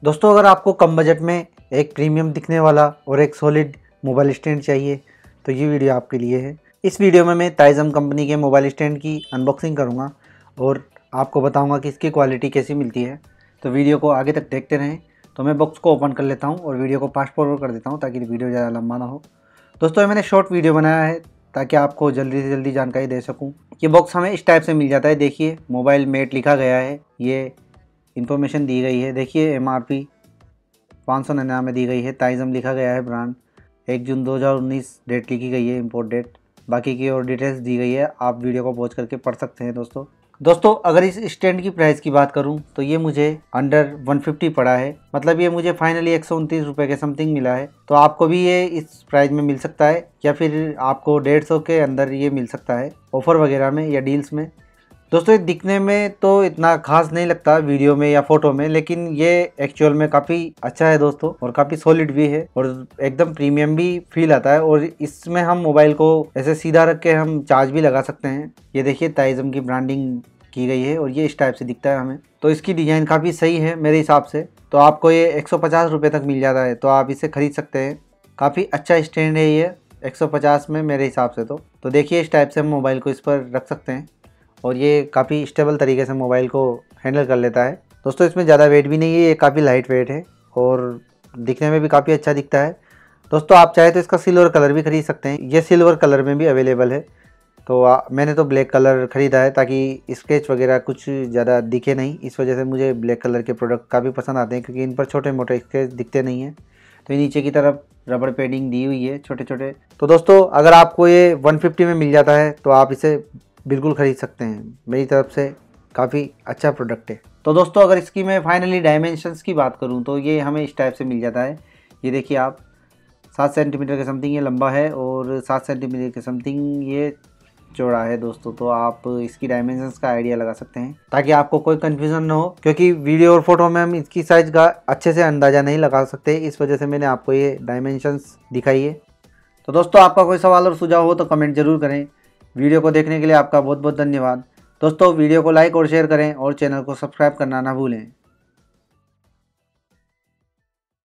दोस्तों अगर आपको कम बजट में एक प्रीमियम दिखने वाला और एक सॉलिड मोबाइल स्टैंड चाहिए तो ये वीडियो आपके लिए है। इस वीडियो में मैं ताइज़म कंपनी के मोबाइल स्टैंड की अनबॉक्सिंग करूँगा और आपको बताऊँगा कि इसकी क्वालिटी कैसी मिलती है। तो वीडियो को आगे तक देखते रहें। तो मैं बॉक्स को ओपन कर लेता हूँ और वीडियो को फास्ट फॉरवर्ड कर देता हूँ ताकि वीडियो ज़्यादा लंबा ना हो। दोस्तों मैंने शॉर्ट वीडियो बनाया है ताकि आपको जल्दी से जल्दी जानकारी दे सकूँ। ये बॉक्स हमें इस टाइप से मिल जाता है। देखिए मोबाइल मेट लिखा गया है, ये इन्फॉर्मेशन दी गई है। देखिए MRP 599 दी गई है, ताइज़म लिखा गया है, ब्रांड 1 जून 2019 डेट लिखी गई है, इंपोर्ट डेट। बाकी की और डिटेल्स दी गई है, आप वीडियो को पॉज करके पढ़ सकते हैं। दोस्तों अगर इस स्टैंड की प्राइस की बात करूं तो ये मुझे अंडर 150 पड़ा है, मतलब ये मुझे फाइनली 129 रुपये के समथिंग मिला है। तो आपको भी ये इस प्राइस में मिल सकता है या फिर आपको 150 के अंदर ये मिल सकता है ऑफ़र वगैरह में या डील्स में। दोस्तों ये दिखने में तो इतना खास नहीं लगता वीडियो में या फोटो में, लेकिन ये एक्चुअल में काफ़ी अच्छा है दोस्तों और काफ़ी सॉलिड भी है और एकदम प्रीमियम भी फील आता है। और इसमें हम मोबाइल को ऐसे सीधा रख के हम चार्ज भी लगा सकते हैं। ये देखिए ताइज़म की ब्रांडिंग की गई है और ये इस टाइप से दिखता है हमें। तो इसकी डिज़ाइन काफ़ी सही है मेरे हिसाब से। तो आपको ये 150 रुपये तक मिल जाता है, तो आप इसे ख़रीद सकते हैं। काफ़ी अच्छा स्टैंड है ये 150 में मेरे हिसाब से। तो देखिए इस टाइप से हम मोबाइल को इस पर रख सकते हैं और ये काफ़ी स्टेबल तरीके से मोबाइल को हैंडल कर लेता है। दोस्तों इसमें ज़्यादा वेट भी नहीं है, ये काफ़ी लाइट वेट है और दिखने में भी काफ़ी अच्छा दिखता है। दोस्तों आप चाहे तो इसका सिल्वर कलर भी ख़रीद सकते हैं, ये सिल्वर कलर में भी अवेलेबल है। तो मैंने तो ब्लैक कलर ख़रीदा है ताकि स्क्रैच वगैरह कुछ ज़्यादा दिखे नहीं। इस वजह से मुझे ब्लैक कलर के प्रोडक्ट काफ़ी पसंद आते हैं क्योंकि इन पर छोटे मोटे स्क्रैच दिखते नहीं हैं। तो नीचे की तरफ रबड़ पैडिंग दी हुई है छोटे छोटे। तो दोस्तों अगर आपको ये 150 में मिल जाता है तो आप इसे बिल्कुल ख़रीद सकते हैं। मेरी तरफ से काफ़ी अच्छा प्रोडक्ट है। तो दोस्तों अगर इसकी मैं फाइनली डायमेंशंस की बात करूं तो ये हमें इस टाइप से मिल जाता है। ये देखिए आप 7 सेंटीमीटर के समथिंग ये लंबा है और 7 सेंटीमीटर के समथिंग ये चौड़ा है दोस्तों। तो आप इसकी डायमेंशंस का आइडिया लगा सकते हैं ताकि आपको कोई कन्फ्यूज़न ना हो, क्योंकि वीडियो और फोटो में हम इसकी साइज़ का अच्छे से अंदाज़ा नहीं लगा सकते। इस वजह से मैंने आपको ये डायमेंशंस दिखाई है। तो दोस्तों आपका कोई सवाल और सुझाव हो तो कमेंट ज़रूर करें। वीडियो को देखने के लिए आपका बहुत बहुत धन्यवाद। दोस्तों वीडियो को लाइक और शेयर करें और चैनल को सब्सक्राइब करना ना भूलें।